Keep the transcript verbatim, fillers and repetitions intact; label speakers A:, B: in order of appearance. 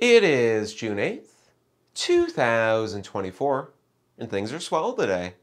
A: It is June eighth, two thousand twenty-four, and things are swell today.